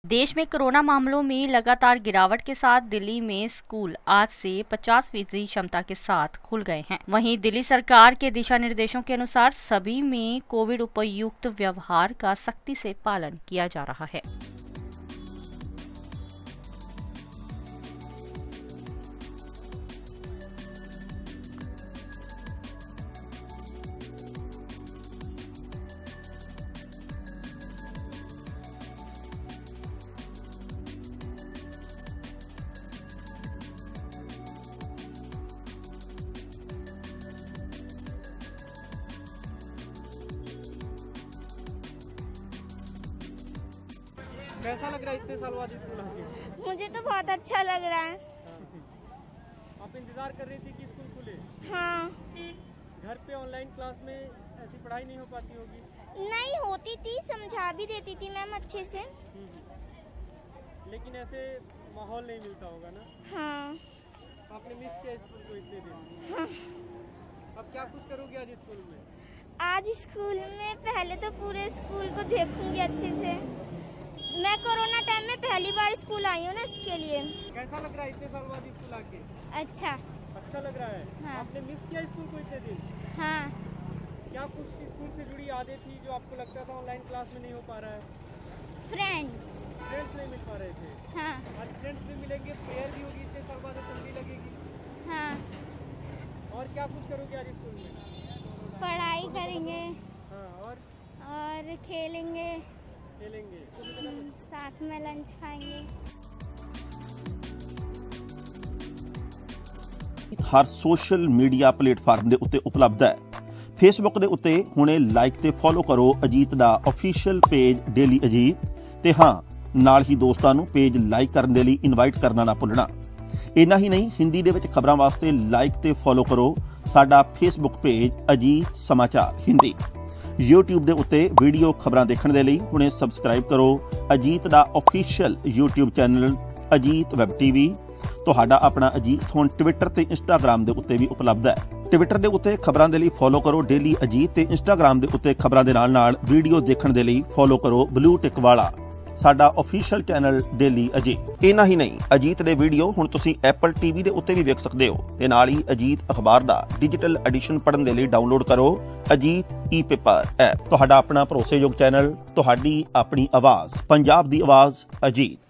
देश में कोरोना मामलों में लगातार गिरावट के साथ दिल्ली में स्कूल आज से 50% क्षमता के साथ खुल गए हैं। वहीं दिल्ली सरकार के दिशा निर्देशों के अनुसार सभी में कोविड उपयुक्त व्यवहार का सख्ती से पालन किया जा रहा है। कैसा लग रहा है इतने साल बाद स्कूल आके? मुझे तो बहुत अच्छा लग रहा है। आप इंतजार कर रही थी कि स्कूल खुले? हाँ। घर पे ऑनलाइन क्लास में ऐसी पढ़ाई नहीं हो पाती होगी? नहीं होती थी, समझा भी देती थी मैम अच्छे से। लेकिन ऐसे माहौल नहीं मिलता होगा ना? हाँ। आपने मिस किया स्कूल को इतने दिन? हाँ। अब क्या कुछ करोगे आज स्कूल में? आज स्कूल में पहले तो पूरे स्कूल को देखूंगी अच्छे से। मैं कोरोना टाइम में पहली बार स्कूल आई हूँ ना, इसके लिए। कैसा लग रहा है इतने साल बाद स्कूल आके? अच्छा लग रहा है। हाँ। आपने मिस किया स्कूल को इतने दिन? हाँ। क्या कुछ स्कूल से जुड़ी यादें थी जो आपको लगता था ऑनलाइन क्लास में नहीं हो पा रहा है? फ्रेंड्स नहीं मिल पा रहे थे? हाँ। आज फ्रेंड्स भी मिलेंगे, प्रेयर भी होगी इतने साल बाद, असेंबली लगेगी। हाँ। और क्या कुछ करोगे आज स्कूल में? पढ़ाई करेंगे। हाँ, और खेलेंगे। साथ में लंच खाएंगे। हर सोशल मीडिया प्लेटफार्म ਦੇ ਉੱਤੇ ਉਪਲਬਧ ਹੈ। ਫੇਸਬੁੱਕ ਦੇ ਉੱਤੇ ਹੁਣੇ ਲਾਈਕ ਤੇ ਫੋਲੋ ਕਰੋ ਅਜੀਤ ਦਾ ਅਫੀਸ਼ੀਅਲ ਪੇਜ ਡੇਲੀ ਅਜੀਤ ਤੇ ਹਾਂ ਨਾਲ ਹੀ ਦੋਸਤਾਂ ਨੂੰ ਪੇਜ ਲਾਈਕ ਕਰਨ ਦੇ ਲਈ ਇਨਵਾਈਟ ਕਰਨਾ ਨਾ ਭੁੱਲਣਾ। ਇੰਨਾ ਹੀ ਨਹੀਂ, ਹਿੰਦੀ ਦੇ ਵਿੱਚ ਖਬਰਾਂ ਵਾਸਤੇ ਲਾਈਕ ਤੇ ਫੋਲੋ ਕਰੋ ਸਾਡਾ ਫੇਸਬੁੱਕ ਪੇਜ ਅਜੀਤ ਸਮਾਚਾਰ ਹਿੰਦੀ। YouTube ਦੇ ਉੱਤੇ ਵੀਡੀਓ ਖਬਰਾਂ ਦੇਖਣ ਦੇ ਲਈ ਹੁਣੇ ਸਬਸਕ੍ਰਾਈਬ ਕਰੋ ਅਜੀਤ ਦਾ official YouTube channel Ajit web TV. ਤੁਹਾਡਾ ਆਪਣਾ ਅਜੀਤ ਹੁਣ ਟਵਿੱਟਰ ਤੇ ਇੰਸਟਾਗ੍ਰਾਮ ਦੇ ਉੱਤੇ ਵੀ ਉਪਲਬਧ ਹੈ। ਟਵਿੱਟਰ ਦੇ ਉੱਤੇ ਖਬਰਾਂ ਦੇ ਲਈ ਫੋਲੋ ਕਰੋ ਡੇਲੀ ਅਜੀਤ ਤੇ ਇੰਸਟਾਗ੍ਰਾਮ ਦੇ ਉੱਤੇ ਖਬਰਾਂ ਦੇ ਨਾਲ ਵੀਡੀਓ ਦੇਖਣ ਦੇ ਲਈ ਫੋਲੋ ਕਰੋ ਬਲੂ ਟਿਕ ਵਾਲਾ ਸਾਡਾ ਅਫੀਸ਼ੀਅਲ ਚੈਨਲ ਡੇਲੀ ਅਜੀਤ। ਇੰਨਾ ਹੀ ਨਹੀਂ, ਅਜੀਤ ਦੇ ਵੀਡੀਓ ਹੁਣ ਤੁਸੀਂ ਐਪਲ ਟੀਵੀ ਦੇ ਉੱਤੇ ਵੀ ਵੇਖ ਸਕਦੇ ਹੋ ਤੇ ਨਾਲ ਹੀ ਅਜੀਤ ਅਖਬਾਰ ਦਾ ਡਿਜੀਟਲ ਐਡੀਸ਼ਨ ਪੜ੍ਹਨ ਦੇ ਲਈ ਡਾਊਨਲੋਡ ਕਰੋ ਅਜੀਤ ਈ-ਪੇਪਰ ਐਪ। ਤੁਹਾਡਾ ਆਪਣਾ ਭਰੋਸੇਯੋਗ ਚੈਨਲ, ਤੁਹਾਡੀ ਆਪਣੀ ਆਵਾਜ਼, ਪੰਜਾਬ ਦੀ ਆਵਾਜ਼ ਅਜੀਤ।